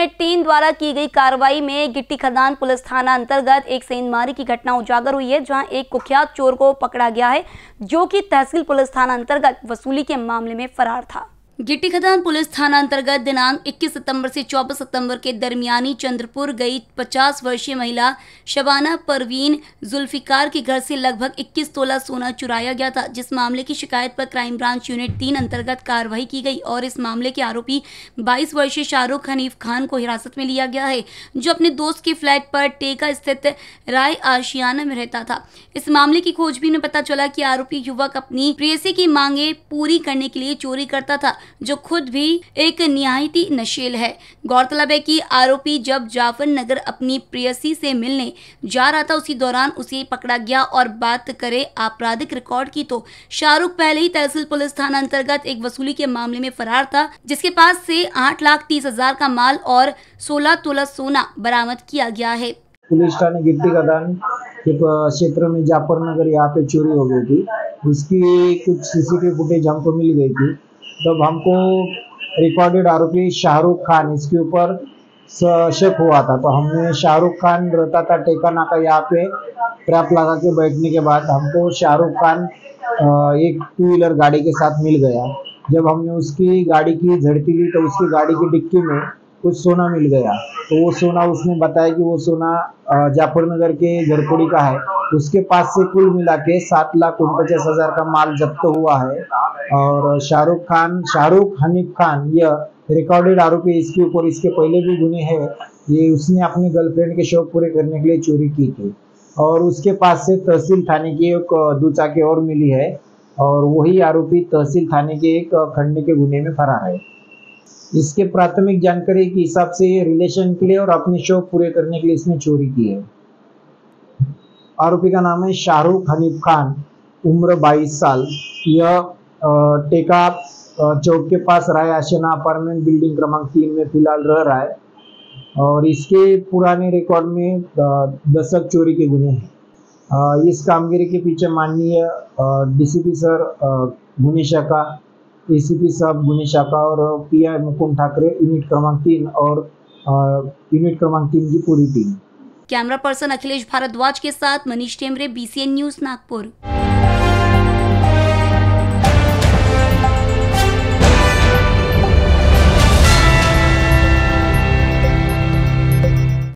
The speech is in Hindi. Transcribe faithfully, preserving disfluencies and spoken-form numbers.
यूनिट तीन द्वारा की गई कार्रवाई में गिट्टी खदान पुलिस थाना अंतर्गत एक सेंधमारी की घटना उजागर हुई है, जहां एक कुख्यात चोर को पकड़ा गया है जो कि तहसील पुलिस थाना अंतर्गत वसूली के मामले में फरार था। गिट्टी खदान पुलिस थाना अंतर्गत दिनांक इक्कीस सितंबर से चौबीस सितंबर के दरमियानी चंद्रपुर गई पचास वर्षीय महिला शबाना परवीन जुल्फिकार के घर से लगभग इक्कीस तोला सोना चुराया गया था, जिस मामले की शिकायत पर क्राइम ब्रांच यूनिट तीन अंतर्गत कार्रवाई की गई और इस मामले के आरोपी बाईस वर्षीय शाहरुख हनीफ खान को हिरासत में लिया गया है, जो अपने दोस्त के फ्लैट पर टेका स्थित राय आशियाना में रहता था। इस मामले की खोजबीन में पता चला कि आरोपी युवक अपनी प्रेयसी की मांगे पूरी करने के लिए चोरी करता था, जो खुद भी एक निहायती नशेल है। गौरतलब है कि आरोपी जब जाफर नगर अपनी प्रेयसी से मिलने जा रहा था, उसी दौरान उसे पकड़ा गया और बात करे आपराधिक रिकॉर्ड की तो शाहरुख पहले ही तहसील पुलिस थाना अंतर्गत एक वसूली के मामले में फरार था, जिसके पास से आठ लाख तीस हजार का माल और सोलह तोला सोना बरामद किया गया है। पुलिस थाने गिट्टी खदान के क्षेत्र में जाफर नगर यहाँ पे चोरी हो गई थी। उसकी कुछ सीसीटीवी फुटेज हमको मिल गई थी। तब हमको रिकॉर्डेड आरोपी शाहरुख खान इसके ऊपर शक हुआ था, तो हमने शाहरुख खान रहता था टेका नाका यहाँ पे ट्रैप लगा के बैठने के बाद हमको शाहरुख खान एक टू व्हीलर गाड़ी के साथ मिल गया। जब हमने उसकी गाड़ी की झड़पी ली तो उसकी गाड़ी की डिक्की में कुछ सोना मिल गया, तो वो सोना उसने बताया कि वो सोना जाफर नगर के झरकोड़ी का है। उसके पास से कुल मिला के सात लाख उनपचास हजार का माल जब्त हुआ है और शाहरुख खान शाहरुख हनीफ खान यह रिकॉर्डेड आरोपी, इसके ऊपर इसके पहले भी गुने हैं। ये उसने अपनी गर्लफ्रेंड के शौक पूरे करने के लिए चोरी की थी और उसके पास से तहसील थाने की एक दो चाके और मिली है और वही आरोपी तहसील थाने के एक खंडे के गुने में फरार है। इसके प्राथमिक जानकारी के हिसाब से रिलेशन के लिए और अपने शौक पूरे करने के लिए इसने चोरी की है। आरोपी का नाम है शाहरुख हनीफ खान, उम्र बाईस साल। यह टेका चौक के पास राय आशियाना अपार्टमेंट बिल्डिंग क्रमांक तीन में फिलहाल रह रहा है और इसके पुराने रिकॉर्ड में दशक चोरी के गुने हैं। इस कामगिरी के पीछे माननीय डीसीपी सर गुने शाखा, एसीपी साहब गुने शाखा और पीआई मुकुंद ठाकरे यूनिट क्रमांक तीन और यूनिट क्रमांक तीन की पूरी team. Camera person Akhilesh Bhardwaj के साथ मनीष टेमरे, बीसीएन न्यूज नागपुर।